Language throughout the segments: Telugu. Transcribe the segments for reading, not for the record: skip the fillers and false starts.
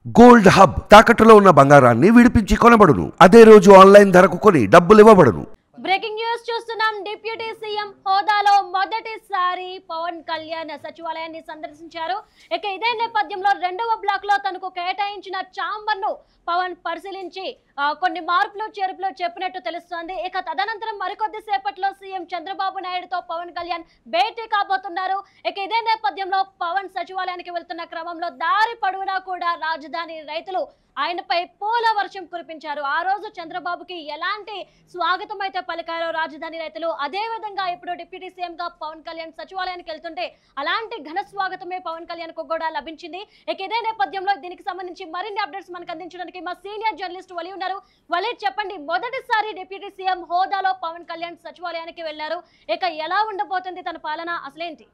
గోల్డ్ హబ్ తాకట్టులో ఉన్న బంగారాన్ని విడిపించి కొనబడును. అదే రోజు ఆన్లైన్ ధరకు కొని డబ్బులు ఇవ్వబడును. బ్రేకింగ్ న్యూస్ చూస్తున్నాం. డిప్యూటీ సీఎం హోదాలో మొదటిసారి పవన్ కళ్యాణ్ సచివాలయాన్ని సందర్శించారు. ఇక ఇదే నేపథ్యంలో రెండవ బ్లాక్ లో తనకు కేటాయించిన ఛాంబర్ ను పవన్ పరిశీలించి కొన్ని మార్పులు చేర్పులు చెప్పినట్టు తెలుస్తోంది. ఇక తదనంతరం మరికొద్ది సేపట్లో సీఎం చంద్రబాబు నాయుడుతో పవన్ కళ్యాణ్ భేటీ కాబోతున్నారు. ఇక ఇదే నేపథ్యంలో పవన్ సచివాలయానికి వెళ్తున్న క్రమంలో దారి పొడవునా కూడా రాజధాని రైతులు ఆయనపై పూల వర్షం కురిపించారు. ఆ రోజు చంద్రబాబుకి ఎలాంటి స్వాగతం అయితే పలికారో రాజధాని రైతులు, అదే విధంగా ఇప్పుడు డిప్యూటీ సీఎం గా పవన్ కళ్యాణ్ సచివాలయానికి వెళ్తుంటే అలాంటి ఘన స్వాగతమే పవన్ కళ్యాణ్ కు కూడా లభించింది. ఇక ఇదే నేపథ్యంలో దీనికి సంబంధించి మరిన్ని అప్డేట్స్ మనకు అందించడానికి మా సీనియర్ జర్నలిస్ట్ వలి ఉన్నారు. వలి, చెప్పండి, మొదటిసారి డిప్యూటీ సీఎం హోదాలో పవన్ కళ్యాణ్ సచివాలయానికి వెళ్లారు. ఇక ఎలా ఉండబోతుంది తన పాలన, అసలేంటి?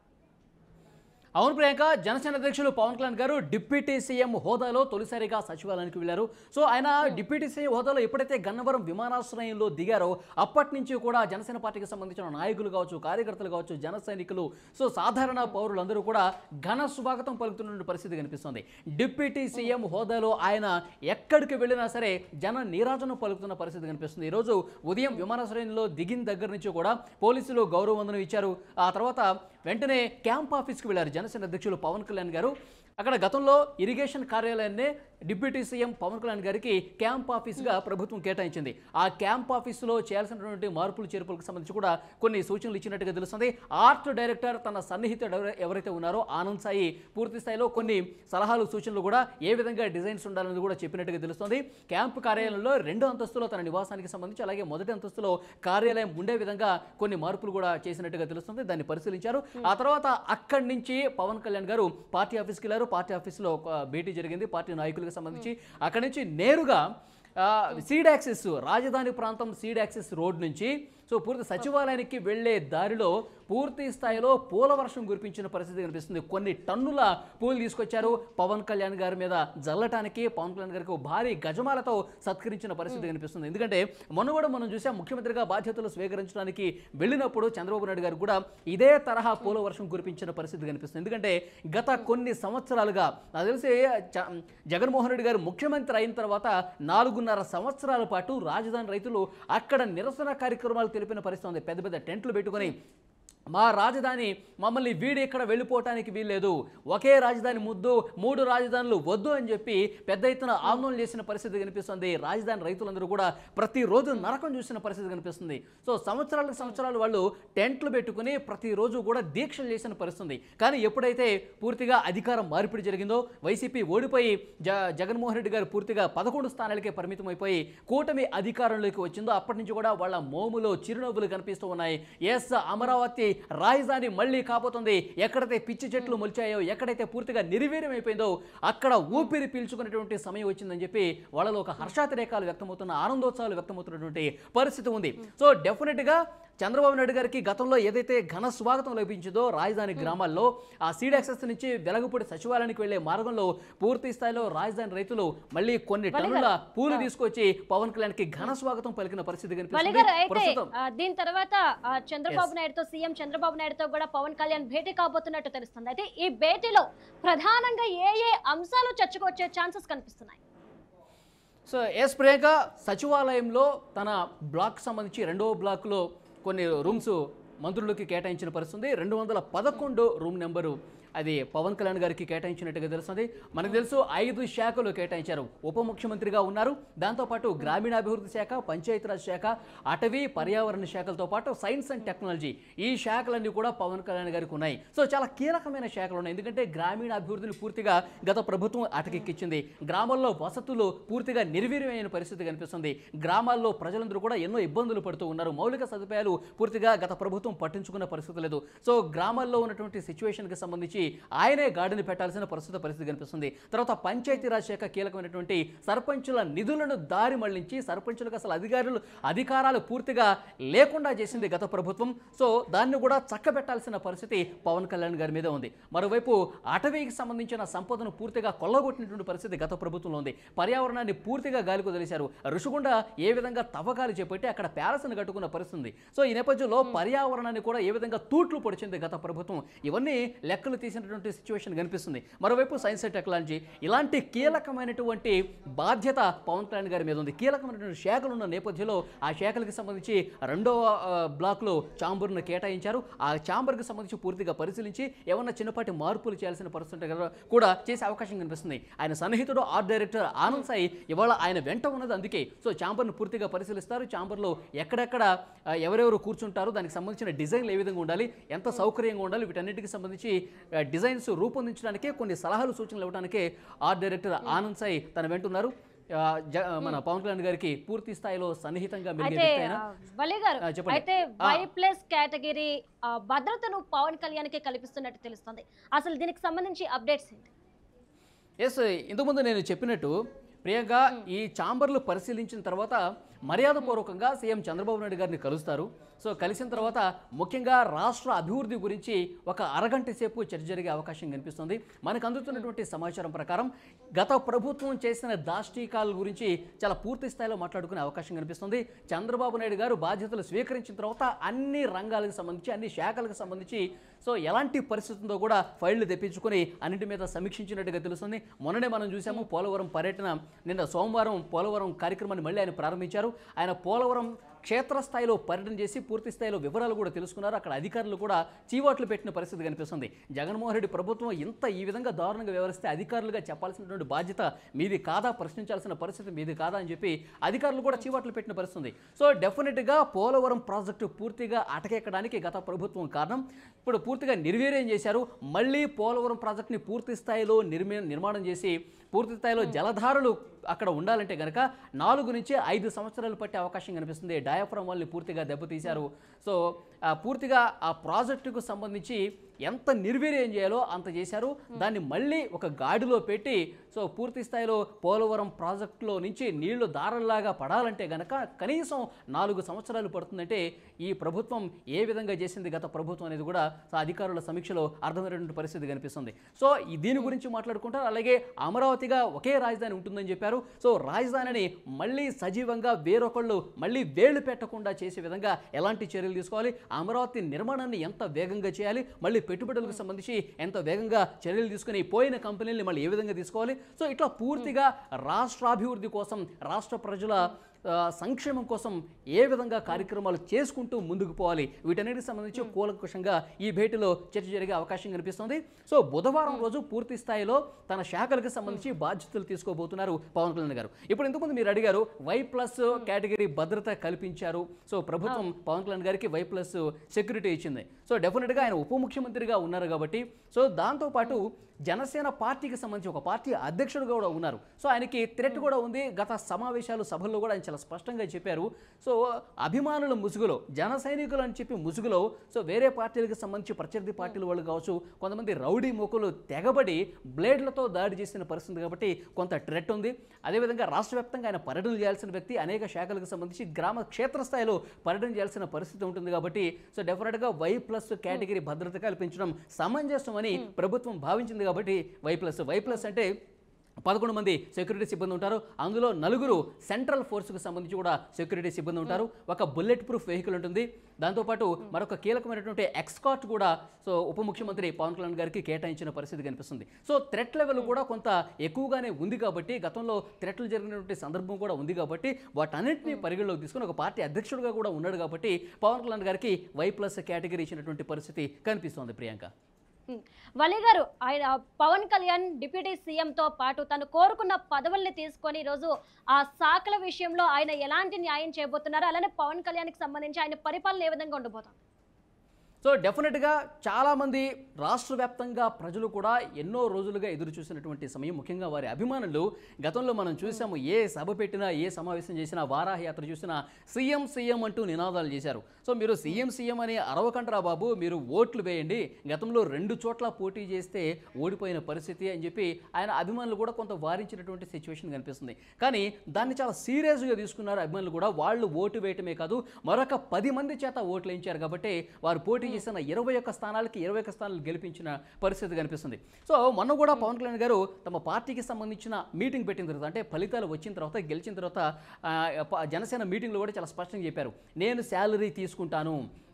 అవును ప్రియాంక, జనసేన అధ్యక్షులు పవన్ కళ్యాణ్ గారు డిప్యూటీ సీఎం హోదాలో తొలిసారిగా సచివాలయానికి వెళ్లారు. సో ఆయన డిప్యూటీ సీఎం హోదాలో ఎప్పుడైతే గన్నవరం విమానాశ్రయంలో దిగారో అప్పటి నుంచి కూడా జనసేన పార్టీకి సంబంధించిన నాయకులు కావచ్చు, కార్యకర్తలు కావచ్చు, జన సైనికులు, సో సాధారణ పౌరులందరూ కూడా ఘన స్వాగతం పలుకుతున్న పరిస్థితి కనిపిస్తుంది. డిప్యూటీ సీఎం హోదాలో ఆయన ఎక్కడికి వెళ్ళినా సరే జన నీరాజనం పలుకుతున్న పరిస్థితి కనిపిస్తుంది. ఈరోజు ఉదయం విమానాశ్రయంలో దిగిన దగ్గర నుంచి కూడా పోలీసులు గౌరవ వందనం ఇచ్చారు. ఆ తర్వాత వెంటనే క్యాంప్ ఆఫీస్కి వెళ్ళారు జనసేన అధ్యక్షులు పవన్ కళ్యాణ్ గారు. అక్కడ గతంలో ఇరిగేషన్ కార్యాలయాన్ని డిప్యూటీ సీఎం పవన్ కళ్యాణ్ గారికి క్యాంప్ ఆఫీస్గా ప్రభుత్వం కేటాయించింది. ఆ క్యాంప్ ఆఫీసులో చేయాల్సినటువంటి మార్పులు చేర్పులకు సంబంధించి కూడా కొన్ని సూచనలు ఇచ్చినట్టుగా తెలుస్తుంది. ఆర్ట్ డైరెక్టర్ తన సన్నిహితుడు ఎవరైతే ఉన్నారో ఆనంద్ సాయి పూర్తి స్థాయిలో కొన్ని సలహాలు సూచనలు కూడా ఏ విధంగా డిజైన్స్ ఉండాలని కూడా చెప్పినట్టుగా తెలుస్తుంది. క్యాంప్ కార్యాలయంలో 2 అంతస్తులో తన నివాసానికి సంబంధించి, అలాగే మొదటి అంతస్తులో కార్యాలయం ఉండే విధంగా కొన్ని మార్పులు కూడా చేసినట్టుగా తెలుస్తుంది. దాన్ని పరిశీలించారు. ఆ తర్వాత అక్కడి నుంచి పవన్ కళ్యాణ్ గారు పార్టీ ఆఫీస్కి వెళ్ళారు. పార్టీ ఆఫీస్లో ఒక భేటీ జరిగింది పార్టీ నాయకులకు సంబంధించి. అక్కడి నుంచి నేరుగా సీడ్ యాక్సెస్, రాజధాని ప్రాంతం సీడ్ యాక్సెస్ రోడ్ నుంచి సో పూర్తి సచివాలయానికి వెళ్లే దారిలో పూర్తి స్థాయిలో పూల వర్షం కురిపించిన పరిస్థితి కనిపిస్తుంది. కొన్ని టన్నుల పూలు తీసుకొచ్చారు. పవన్ కళ్యాణ్ గారి మీద జల్లటానికి పవన్ కళ్యాణ్ గారికి భారీ గజమాలతో సత్కరించిన పరిస్థితి కనిపిస్తుంది. ఎందుకంటే మొన్న కూడా మనం చూసాం, ముఖ్యమంత్రిగా బాధ్యతలు స్వీకరించడానికి వెళ్ళినప్పుడు చంద్రబాబు నాయుడు గారు కూడా ఇదే తరహా పూల వర్షం కురిపించిన పరిస్థితి కనిపిస్తుంది. ఎందుకంటే గత కొన్ని సంవత్సరాలుగా నాకు తెలిసి జగన్మోహన్ రెడ్డి గారు ముఖ్యమంత్రి అయిన తర్వాత 4.5 సంవత్సరాల పాటు రాజధాని రైతులు అక్కడ నిరసన కార్యక్రమాలు తెలిపిన పరిస్థితి ఉంది. పెద్ద పెద్ద టెంట్లు పెట్టుకొని మా రాజధాని మమ్మల్ని వీడి ఇక్కడ వెళ్ళిపోవటానికి వీల్లేదు, ఒకే రాజధాని ముద్దు, 3 రాజధానులు వద్దు అని చెప్పి పెద్ద ఎత్తున ఆందోళన చేసిన పరిస్థితి కనిపిస్తుంది. రాజధాని రైతులందరూ కూడా ప్రతిరోజు నరకం చూసిన పరిస్థితి కనిపిస్తుంది. సో సంవత్సరాలు వాళ్ళు టెంట్లు పెట్టుకుని ప్రతిరోజు కూడా దీక్షలు చేసిన పరిస్థితి. కానీ ఎప్పుడైతే పూర్తిగా అధికారం మార్పిడి జరిగిందో, వైసీపీ ఓడిపోయి జగన్మోహన్ రెడ్డి గారు పూర్తిగా 11 స్థానాలకే పరిమితం అయిపోయి కూటమి అధికారంలోకి వచ్చిందో అప్పటి నుంచి కూడా వాళ్ళ మోములో చిరునవ్వులు కనిపిస్తూ ఉన్నాయి. ఎస్, అమరావతి రాజధాని మళ్ళీ కాబోతుంది. ఎక్కడైతే పిచ్చి చెట్లు మొలిచాయో, ఎక్కడైతే పూర్తిగా నిర్వీర్యం అయిపోయిందో అక్కడ ఊపిరి పీల్చుకునేటువంటి సమయం వచ్చిందని చెప్పి వాళ్ళలో ఒక హర్షాతిరేకాలు వ్యక్తమవుతున్న, ఆనందోత్సవాలు వ్యక్తమవుతున్నటువంటి పరిస్థితి ఉంది. సో డెఫినెట్గా చంద్రబాబు నాయుడు గారికి గతంలో ఏదైతే ఘన స్వాగతం లభించిందో రాజధాని గ్రామాల్లో, ఆ సీడ్ యాక్సెస్ నుంచి వెలగపూడి సచివాలయానికి వెళ్లే మార్గంలో పూర్తి స్థాయిలో రాజధాని రైతులు మళ్ళీ కొన్ని టన్నుల పూలు తీసుకొచ్చి పవన్ కళ్యాణ్ కి ఘన స్వాగతం పలికిన పరిస్థితి కనిపిస్తుంది. దీని తర్వాత చంద్రబాబు నాయుడుతో, సీఎం చంద్రబాబు నాయుడుతో కూడా పవన్ కళ్యాణ్ భేటీ కాబోతున్నట్టు తెలుస్తుంది. అయితే ఈ భేటీలో ప్రధానంగా ఏ అంశాలు చర్చకు వచ్చే ఛాన్సెస్ కనిపిస్తున్నాయి? సో ఎస్ ప్రియాంక, సచివాలయంలో తన బ్లాక్ సంబంధించి 2వ బ్లాక్లో కొన్ని రూమ్స్ మంత్రులకి కేటాయించిన పరిస్థితుంది. 211 రూమ్ నెంబరు అది పవన్ కళ్యాణ్ గారికి కేటాయించినట్టుగా తెలుస్తుంది. మనకు తెలుసు 5 శాఖలు కేటాయించారు. ఉప ముఖ్యమంత్రిగా ఉన్నారు. దాంతోపాటు గ్రామీణాభివృద్ధి శాఖ, పంచాయతీరాజ్ శాఖ, అటవీ పర్యావరణ శాఖలతో పాటు సైన్స్ అండ్ టెక్నాలజీ, ఈ శాఖలన్నీ కూడా పవన్ కళ్యాణ్ గారికి ఉన్నాయి. సో చాలా కీలకమైన శాఖలు ఉన్నాయి. ఎందుకంటే గ్రామీణాభివృద్ధిని పూర్తిగా గత ప్రభుత్వం అటకెక్కించింది. గ్రామాల్లో వసతులు పూర్తిగా నిర్వీర్యమైన పరిస్థితి కనిపిస్తుంది. గ్రామాల్లో ప్రజలందరూ కూడా ఎన్నో ఇబ్బందులు పడుతూ ఉన్నారు. మౌలిక సదుపాయాలు పూర్తిగా గత ప్రభుత్వం పట్టించుకున్న పరిస్థితి లేదు. సో గ్రామాల్లో ఉన్నటువంటి సిచ్యువేషన్కి సంబంధించి ఆయనే గాడిని పెట్టాల్సిన పరిస్థితి కనిపిస్తుంది. తర్వాత పంచాయతీరాజ్ శాఖ కీలకమైనటువంటి సర్పంచుల నిధులను దారి మళ్లించి సర్పంచులకు అసలు అధికారాలు పూర్తిగా లేకుండా చేసింది గత ప్రభుత్వం. సో దాన్ని కూడా చక్కబెట్టాల్సిన పరిస్థితి పవన్ కళ్యాణ్ గారి మీద ఉంది. మరోవైపు అటవీకి సంబంధించిన సంపదను పూర్తిగా కొల్లగొట్టినటువంటి పరిస్థితి గత ప్రభుత్వంలో ఉంది. పర్యావరణాన్ని పూర్తిగా గాలి కుదిలేశారు. ఋషికొండ ఏ విధంగా తవ్వకాలు చేపట్టి అక్కడ ప్యాలెస్ను కట్టుకున్న పరిస్థితి. సో ఈ నేపథ్యంలో పర్యావరణాన్ని కూడా ఏ విధంగా తూట్లు పొడిచింది గత ప్రభుత్వం. ఇవన్నీ లెక్కలు తీసినటువంటి సిచ్యువేషన్ కనిపిస్తుంది. మరోవైపు సైన్స్ అండ్ టెక్నాలజీ ఇలాంటి కీలకమైనటువంటి బాధ్యత పవన్ కళ్యాణ్ గారి మీద ఉంది. కీలకమైనటువంటి శాఖలు ఉన్న నేపథ్యంలో ఆ శాఖలకు సంబంధించి రెండవ బ్లాక్లో ఛాంబర్ను కేటాయించారు. ఆ ఛాంబర్కి సంబంధించి పూర్తిగా పరిశీలించి ఏమన్నా చిన్నపాటి మార్పులు చేయాల్సిన పరిస్థితి కూడా చేసే అవకాశం కనిపిస్తుంది. ఆయన సన్నిహితుడు ఆర్ట్ డైరెక్టర్ ఆనంద్ సాయి ఇవాళ ఆయన వెంట ఉన్నది అందుకే. సో ఛాంబర్ను పూర్తిగా పరిశీలిస్తారు. ఛాంబర్లో ఎక్కడెక్కడ ఎవరెవరు కూర్చుంటారు, దానికి సంబంధించిన డిజైన్లు ఏ విధంగా ఉండాలి, ఎంత సౌకర్యంగా ఉండాలి, వీటన్నిటికి సంబంధించి డిజైన్స్ రూపొందించడానికే కొన్ని సలహాలు సూచనలు ఇవ్వడానికే ఆర్ట్ డైరెక్టర్ ఆనంద్ సాయి తన వెంటున్నారు. మన పవన్ కళ్యాణ్ గారికి పూర్తి స్థాయిలో సన్నిహితంగా అయితే Y+ కేటగిరీ భద్రతను పవన్ కళ్యాణ్ కి కల్పిస్తున్నట్టు తెలుస్తుంది. అసలు దీనికి సంబంధించి అప్డేట్స్ ఏంటి? ఎస్, ఇంతకుముందు నేను చెప్పినట్టు ప్రియాంక, ఈ ఛాంబర్లు పరిశీలించిన తర్వాత మర్యాదపూర్వకంగా సీఎం చంద్రబాబు నాయుడు గారిని కలుస్తారు. సో కలిసిన తర్వాత ముఖ్యంగా రాష్ట్ర అభివృద్ధి గురించి ఒక అరగంట సేపు చర్చ జరిగే అవకాశం కనిపిస్తుంది. మనకు అందుతున్నటువంటి సమాచారం ప్రకారం గత ప్రభుత్వం చేసిన దాష్టీకాల గురించి చాలా పూర్తి స్థాయిలో మాట్లాడుకునే అవకాశం కనిపిస్తుంది. చంద్రబాబు నాయుడు గారు బాధ్యతలు స్వీకరించిన తర్వాత అన్ని రంగాలకు సంబంధించి, అన్ని శాఖలకు సంబంధించి సో ఎలాంటి పరిస్థితి ఉందో కూడా ఫైళ్లు తెప్పించుకొని అన్నింటి మీద సమీక్షించినట్టుగా తెలుస్తుంది. మొన్ననే మనం చూసాము పోలవరం పర్యటన, నిన్న సోమవారం పోలవరం కార్యక్రమాన్ని మళ్ళీ ఆయన ప్రారంభించారు. ఆయన పోలవరం క్షేత్రస్థాయిలో పర్యటన చేసి పూర్తి స్థాయిలో వివరాలు కూడా తెలుసుకున్నారు. అక్కడ అధికారులు కూడా చీవాట్లు పెట్టిన పరిస్థితి కనిపిస్తుంది. జగన్మోహన్ రెడ్డి ప్రభుత్వం ఈ విధంగా దారుణంగా వ్యవహరిస్తే అధికారులుగా చెప్పాల్సినటువంటి బాధ్యత మీది కాదా, ప్రశ్నించాల్సిన పరిస్థితి మీది కాదా అని చెప్పి అధికారులు కూడా చీవాట్లు పెట్టిన పరిస్థితి. సో డెఫినెట్గా పోలవరం ప్రాజెక్టు పూర్తిగా అటకెక్కడానికి గత ప్రభుత్వం కారణం. ఇప్పుడు పూర్తిగా నిర్వీర్యం చేశారు. మళ్ళీ పోలవరం ప్రాజెక్టుని పూర్తి స్థాయిలో నిర్మాణం చేసి పూర్తి స్థాయిలో జలధారలు అక్కడ ఉండాలంటే కనుక 4 నుంచి 5 సంవత్సరాలు పట్టే అవకాశం కనిపిస్తుంది. డయాఫ్రమ్ వాళ్ళని పూర్తిగా దెబ్బతీశారు. సో పూర్తిగా ఆ ప్రాజెక్టుకు సంబంధించి ఎంత నిర్వీర్యం చేయాలో అంత చేశారు. దాన్ని మళ్ళీ ఒక గాడిలో పెట్టి సో పూర్తి స్థాయిలో పోలవరం ప్రాజెక్టులో నుంచి నీళ్లు దారల్లాగా పడాలంటే గనక కనీసం 4 సంవత్సరాలు పడుతుందంటే ఈ ప్రభుత్వం ఏ విధంగా చేసింది గత ప్రభుత్వం అనేది కూడా అధికారుల సమీక్షలో అర్థమైనటువంటి పరిస్థితి కనిపిస్తుంది. సో దీని గురించి మాట్లాడుకుంటారు. అలాగే అమరావతిగా ఒకే రాజధాని ఉంటుందని చెప్పారు. సో రాజధానిని మళ్ళీ సజీవంగా వేరొకళ్ళు మళ్ళీ వేళ్లు పెట్టకుండా చేసే విధంగా ఎలాంటి చర్యలు తీసుకోవాలి, అమరావతి నిర్మాణాన్ని ఎంత వేగంగా చేయాలి, మళ్ళీ పెట్టుబడులకు సంబంధించి ఎంత వేగంగా చర్యలు తీసుకుని పోయిన కంపెనీల్ని మళ్ళీ ఏ విధంగా తీసుకోవాలి. సో ఇట్లా పూర్తిగా రాష్ట్రాభివృద్ధి కోసం, రాష్ట్ర ప్రజల సంక్షేమం కోసం ఏ విధంగా కార్యక్రమాలు చేసుకుంటూ ముందుకు పోవాలి, వీటన్నిటికి సంబంధించి కూలంకషంగా ఈ భేటీలో చర్చ జరిగే అవకాశం కనిపిస్తుంది. సో బుధవారం రోజు పూర్తి స్థాయిలో తన శాఖలకు సంబంధించి బాధ్యతలు తీసుకోబోతున్నారు పవన్ కళ్యాణ్ గారు. ఇప్పుడు ఇంతకుముందు మీరు అడిగారు Y+ కేటగిరీ భద్రత కల్పించారు. సో ప్రభుత్వం పవన్ కళ్యాణ్ గారికి Y+ సెక్యూరిటీ ఇచ్చింది. సో డెఫినెట్గా ఆయన ఉప ముఖ్యమంత్రిగా ఉన్నారు కాబట్టి సో దాంతోపాటు జనసేన పార్టీకి సంబంధించి ఒక పార్టీ అధ్యక్షుడుగా కూడా ఉన్నారు. సో ఆయనకి థ్రెట్ కూడా ఉంది. గత సమావేశాలు సభల్లో కూడా ఆయన చాలా స్పష్టంగా చెప్పారు. సో అభిమానుల ముసుగులో, జన సైనికులు అని చెప్పి ముసుగులో సో వేరే పార్టీలకు సంబంధించి ప్రత్యర్థి పార్టీల వాళ్ళు కావచ్చు, కొంతమంది రౌడీ మూకలు తెగబడి బ్లేడ్లతో దాడి చేసిన పరిస్థితి కాబట్టి కొంత థ్రెట్ ఉంది. అదేవిధంగా రాష్ట్ర వ్యాప్తంగా ఆయన పర్యటన చేయాల్సిన వ్యక్తి, అనేక శాఖలకు సంబంధించి గ్రామ క్షేత్రస్థాయిలో పర్యటన చేయాల్సిన పరిస్థితి ఉంటుంది కాబట్టి సో డెఫినెట్గా Y+ కేటగిరీ భద్రత కల్పించడం సమంజసం అని ప్రభుత్వం భావించింది కాబట్టి Y+ అంటే 11 మంది సెక్యూరిటీ సిబ్బంది ఉంటారు. అందులో 4 సెంట్రల్ ఫోర్స్కు సంబంధించి కూడా సెక్యూరిటీ సిబ్బంది ఉంటారు. ఒక బుల్లెట్ ప్రూఫ్ వెహికల్ ఉంటుంది. దాంతోపాటు మరొక కీలకమైనటువంటి ఎక్స్కాట్ కూడా సో ఉప ముఖ్యమంత్రి పవన్ కళ్యాణ్ గారికి కేటాయించిన పరిస్థితి కనిపిస్తుంది. సో థ్రెట్ లెవెల్ కూడా కొంత ఎక్కువగానే ఉంది కాబట్టి, గతంలో థ్రెట్లు జరిగినటువంటి సందర్భం కూడా ఉంది కాబట్టి వాటన్నింటినీ పరిగణలోకి తీసుకుని ఒక పార్టీ అధ్యక్షుడిగా కూడా ఉన్నాడు కాబట్టి పవన్ కళ్యాణ్ గారికి Y+ కేటగిరీ ఇచ్చినటువంటి పరిస్థితి కనిపిస్తోంది. ప్రియాంక, వలి గారు, ఆయన పవన్ కళ్యాణ్ డిప్యూటీ సీఎంతో పాటు తను కోరుకున్న పదవుల్ని తీసుకొని ఈరోజు ఆ శాఖల విషయంలో ఆయన ఎలాంటి న్యాయం చేయబోతున్నారు, అలానే పవన్ కళ్యాణ్కి సంబంధించి ఆయన పరిపాలన ఏ విధంగా ఉండబోతుంది? సో డెఫినెట్గా చాలామంది రాష్ట్ర వ్యాప్తంగా ప్రజలు కూడా ఎన్నో రోజులుగా ఎదురు చూసినటువంటి సమయం, ముఖ్యంగా వారి అభిమానులు. గతంలో మనం చూసాము, ఏ సభ పెట్టినా, ఏ సమావేశం చేసినా, వారాహయాత్ర చూసినా సీఎం సీఎం అంటూ నినాదాలు చేశారు. సో మీరు సీఎం అని అరవకంటరా బాబు, మీరు ఓట్లు వేయండి, గతంలో 2 చోట్ల పోటీ చేస్తే ఓడిపోయిన పరిస్థితి అని చెప్పి ఆయన అభిమానులు కూడా కొంత వారించినటువంటి సిచ్యువేషన్ కనిపిస్తుంది. కానీ దాన్ని చాలా సీరియస్గా తీసుకున్నారు అభిమానులు కూడా. వాళ్ళు ఓటు వేయటమే కాదు, మరొక 10 మంది చేత ఓట్లు వేయించారు కాబట్టి వారు పోటీ చేసిన 21 స్థానాలకి 21 స్థానాలు గెలిపించిన పరిస్థితి కనిపిస్తుంది. సో మొన్న కూడా పవన్ కళ్యాణ్ గారు తమ పార్టీకి సంబంధించిన మీటింగ్ పెట్టిన తర్వాత, అంటే ఫలితాలు వచ్చిన తర్వాత, గెలిచిన తర్వాత జనసేన మీటింగ్లో కూడా చాలా స్పష్టంగా చెప్పారు, నేను శాలరీ తీసుకుంటాను,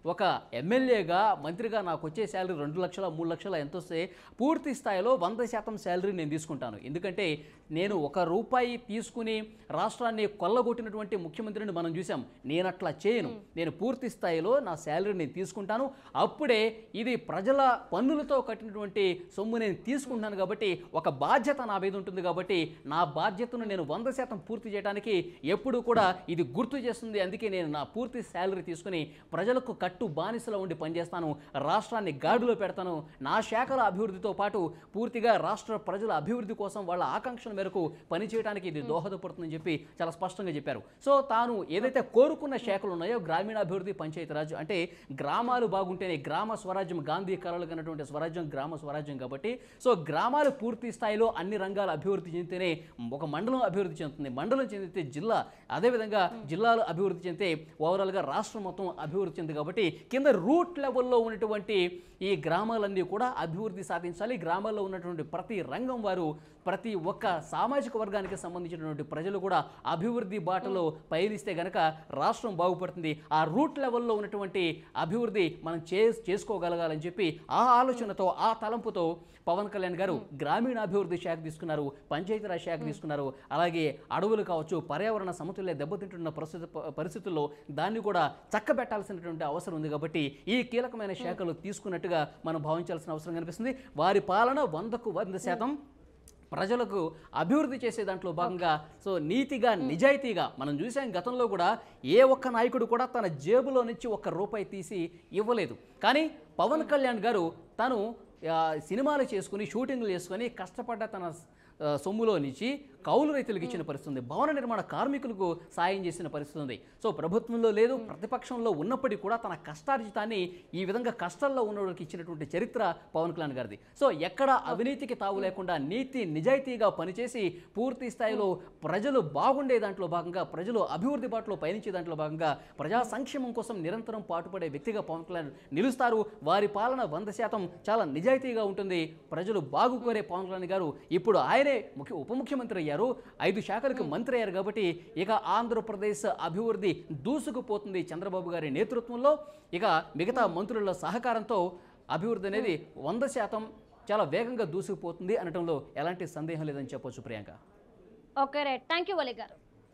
ఒక ఎమ్మెల్యేగా మంత్రిగా నాకు వచ్చే శాలరీ 2 లక్షల 3 లక్షల ఎంత వస్తే పూర్తి స్థాయిలో 100% శాలరీ నేను తీసుకుంటాను. ఎందుకంటే నేను ₹1 తీసుకుని రాష్ట్రాన్ని కొల్లగొట్టినటువంటి ముఖ్యమంత్రిని మనం చూసాం. నేను అట్లా చేయను. నేను పూర్తి స్థాయిలో నా శాలరీ నేను తీసుకుంటాను. అప్పుడే ఇది ప్రజల పన్నులతో కట్టినటువంటి సొమ్ము నేను తీసుకుంటాను కాబట్టి ఒక బాధ్యత నా మీద ఉంటుంది. కాబట్టి నా బాధ్యతను నేను 100% పూర్తి చేయడానికి ఎప్పుడు కూడా ఇది గుర్తు చేస్తుంది. అందుకే నేను నా పూర్తి శాలరీ తీసుకుని ప్రజలకు కట్టు బానిసలో ఉండి పనిచేస్తాను. రాష్ట్రాన్ని గాడిలో పెడతాను. నా శాఖల అభివృద్ధితో పాటు పూర్తిగా రాష్ట్ర ప్రజల అభివృద్ధి కోసం వాళ్ళ ఆకాంక్షల మేరకు పనిచేయడానికి ఇది దోహదపడుతుందని చెప్పి చాలా స్పష్టంగా చెప్పారు. సో తాను ఏదైతే కోరుకున్న శాఖలు ఉన్నాయో గ్రామీణాభివృద్ధి, పంచాయతీరాజ్, అంటే గ్రామాలు బాగుంటేనే గ్రామ స్వరాజ్యం, గాంధీ కలలు కన్నటువంటి స్వరాజ్యం గ్రామ స్వరాజ్యం కాబట్టి సో గ్రామాలు పూర్తి స్థాయిలో అన్ని రంగాల అభివృద్ధి చెందితేనే ఒక మండలం అభివృద్ధి చెందుతుంది. మండలం చెందితే జిల్లా, అదేవిధంగా జిల్లాలు అభివృద్ధి చెందితే ఓవరాల్గా రాష్ట్రం మొత్తం అభివృద్ధి చెంది కాబట్టి కింద రూట్ లెవెల్లో ఉన్నటువంటి ఈ గ్రామాలన్నీ కూడా అభివృద్ధి సాధించాలి. గ్రామాల్లో ఉన్నటువంటి ప్రతి రంగం వారు, ప్రతి ఒక్క సామాజిక వర్గానికి సంబంధించినటువంటి ప్రజలు కూడా అభివృద్ధి బాటలో పయనిస్తే గనక రాష్ట్రం బాగుపడుతుంది. ఆ రూట్ లెవెల్లో ఉన్నటువంటి అభివృద్ధి మనం చేసుకోగలగాలని చెప్పి ఆ ఆలోచనతో, ఆ తలంపుతో పవన్ కళ్యాణ్ గారు గ్రామీణాభివృద్ధి శాఖ తీసుకున్నారు, పంచాయతీరాజ్ శాఖ తీసుకున్నారు. అలాగే అడవులు కావచ్చు, పర్యావరణ సమతుల్య దెబ్బతింటున్న పరిస్థితుల్లో దాన్ని కూడా చక్కబెట్టాల్సినటువంటి అవసరం ఉంది. కాబట్టి ఈ కీలకమైన శాఖలు తీసుకున్నట్టుగా మనం భావించాల్సిన అవసరం కనిపిస్తుంది. వారి పాలన 100కు 100% ప్రజలకు అభివృద్ధి చేసే దాంట్లో భాగంగా సో నీతిగా, నిజాయితీగా మనం చూసాం. గతంలో కూడా ఏ ఒక్క నాయకుడు కూడా తన జేబులో నుంచి ₹1 తీసి ఇవ్వలేదు. కానీ పవన్ కళ్యాణ్ గారు తను సినిమాలు చేసుకుని, షూటింగ్లు చేసుకొని కష్టపడ్డ తన సొమ్ములో నుంచి కౌలు రైతులకు ఇచ్చిన పరిస్థితి ఉంది. భవన నిర్మాణ కార్మికులకు సాయం చేసిన పరిస్థితి ఉంది. సో ప్రభుత్వంలో లేదు, ప్రతిపక్షంలో ఉన్నప్పటికీ కూడా తన కష్టార్జితాన్ని ఈ విధంగా కష్టాల్లో ఉన్న వాళ్ళకి ఇచ్చినటువంటి చరిత్ర పవన్ కళ్యాణ్ గారిది. సో ఎక్కడ అవినీతికి తావు లేకుండా నీతి నిజాయితీగా పనిచేసి పూర్తి స్థాయిలో ప్రజలు బాగుండే దాంట్లో భాగంగా, ప్రజలు అభివృద్ధి బాటలో పయనించే దాంట్లో భాగంగా ప్రజా సంక్షేమం కోసం నిరంతరం పాటుపడే వ్యక్తిగా పవన్ కళ్యాణ్ నిలుస్తారు. వారి పాలన 100% చాలా నిజాయితీగా ఉంటుంది. ప్రజలు బాగుకోరే పవన్ కళ్యాణ్ గారు ఇప్పుడు ఆయనే ఉప ముఖ్యమంత్రి అయ్యారు, 5 శాఖలకు మంత్రి అయ్యారు. కాబట్టి ఇక ఆంధ్రప్రదేశ్ అభివృద్ధి దూసుకుపోతుంది చంద్రబాబు గారి నేతృత్వంలో. ఇక మిగతా మంత్రుల సహకారంతో అభివృద్ధి అనేది 100% చాలా వేగంగా దూసుకుపోతుంది అనడంలో ఎలాంటి సందేహం లేదని చెప్పొచ్చు Priyanka. Okay right, thank you Vali గారు.